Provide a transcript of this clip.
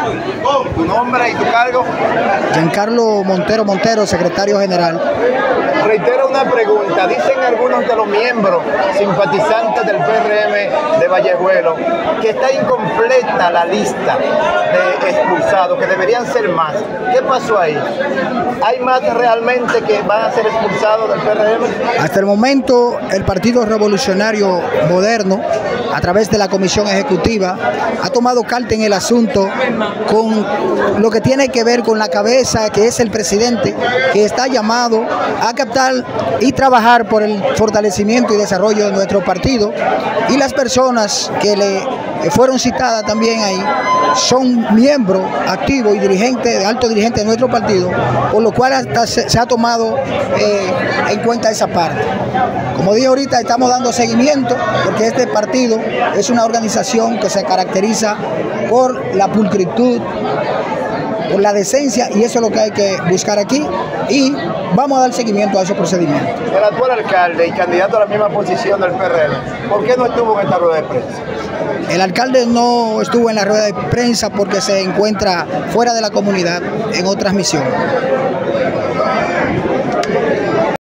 ¿Tu nombre y tu cargo? Giancarlo Montero, secretario general. Reitero una pregunta. Dicen algunos de los miembros simpatizantes del PRM de Vallejuelo que está incompleta la lista de expulsados, que deberían ser más. ¿Qué pasó ahí? ¿Hay más realmente que van a ser expulsados del PRM? Hasta el momento, el Partido Revolucionario Moderno, a través de la Comisión Ejecutiva, ha tomado carta en el asunto con lo que tiene que ver con la cabeza, que es el presidente, que está llamado a captar y trabajar por el fortalecimiento y desarrollo de nuestro partido, y las personas que le fueron citadas también ahí son miembros activos y dirigentes, altos dirigentes de nuestro partido, por lo cual hasta se ha tomado en cuenta esa parte. Como dije ahorita, estamos dando seguimiento porque este partido es una organización que se caracteriza por la pulcritud, por la decencia, y eso es lo que hay que buscar aquí, y vamos a dar seguimiento a esos procedimientos. El actual alcalde y candidato a la misma posición del PRM, ¿por qué no estuvo en esta rueda de prensa? El alcalde no estuvo en la rueda de prensa porque se encuentra fuera de la comunidad en otras misiones.